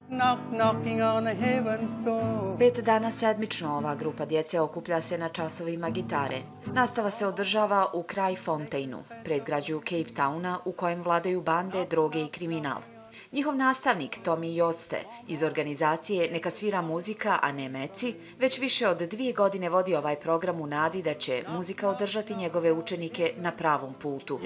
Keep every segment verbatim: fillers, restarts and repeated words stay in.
Knock, knocking on heaven's door. Pet dana sedmično ova grupa djece okuplja se na časovima gitare. Nastava se održava u Kraaifonteinu, predgrađu Cape Towna u kojem vladaju bande, droge i kriminal. Njihov nastavnik, Tommy Joste, iz organizacije Neka svira muzika, a ne meci, već više od dvije godine vodi ovaj program u nadi da će muzika održati njegove učenike na pravom putu.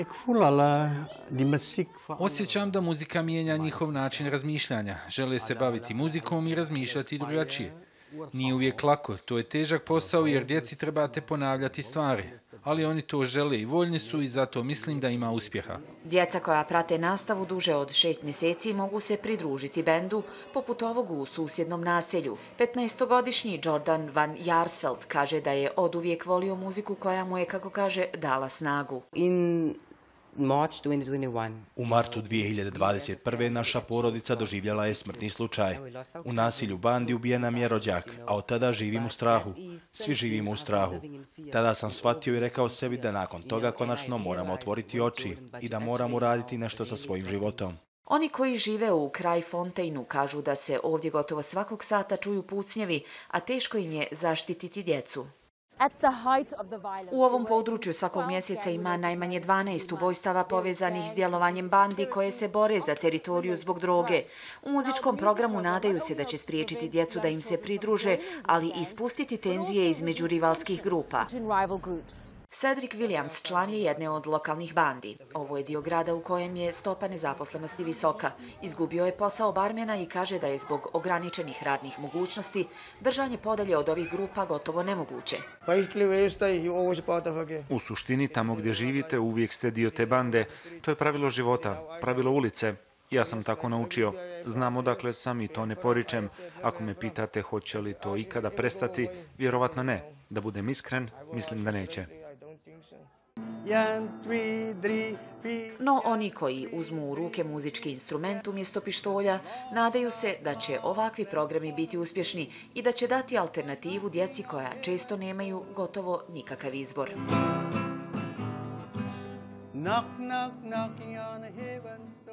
Osjećam da muzika mijenja njihov način razmišljanja. Žele se baviti muzikom i razmišljati drugačije. Nije uvijek lako, to je težak posao jer djeci trebate ponavljati stvari. Ali oni to žele i voljni su i zato mislim da ima uspjeha. Djeca koja prate nastavu duže od šest mjeseci mogu se pridružiti bendu, poput ovog u susjednom naselju. petnaestogodišnji Jordan Van Jaarsveld kaže da je oduvijek volio muziku koja mu je, kako kaže, dala snagu. In March twenty twenty-one. U martu dvije hiljade dvadeset prve. naša porodica doživjela je smrtni slučaj. U nasilju bandi ubijen nam je rođak, a od tada živim u strahu. Svi živimo u strahu. Tada sam shvatio i rekao sebi da nakon toga konačno moramo otvoriti oči i da moramo raditi nešto sa svojim životom. Oni koji žive u Kraaifonteinu kažu da se ovdje gotovo svakog sata čuju pucnjevi, a teško im je zaštititi djecu. U ovom području svakog mjeseca ima najmanje dvanaest ubojstava povezanih s djelovanjem bandi koje se bore za teritoriju zbog droge. U muzičkom programu nadaju se da će spriječiti djecu da im se pridruže, ali i spustiti tenzije između rivalskih grupa. Cedric Williams član je jedne od lokalnih bandi. Ovo je dio grada u kojem je stopa nezaposlenosti visoka. Izgubio je posao barmena i kaže da je zbog ograničenih radnih mogućnosti držanje podalje od ovih grupa gotovo nemoguće. U suštini, tamo gdje živite, uvijek ste dio te bande. To je pravilo života, pravilo ulice. Ja sam tako naučio. Znam odakle sam i to ne poričem. Ako me pitate hoće li to ikada prestati, vjerovatno ne. Da budem iskren, mislim da neće. No oni koji uzmu u ruke muzički instrument umjesto pištolja nadaju se da će ovakvi programi biti uspješni i da će dati alternativu djeci koja često nemaju gotovo nikakav izbor. Knock, knock, knocking on heaven's door.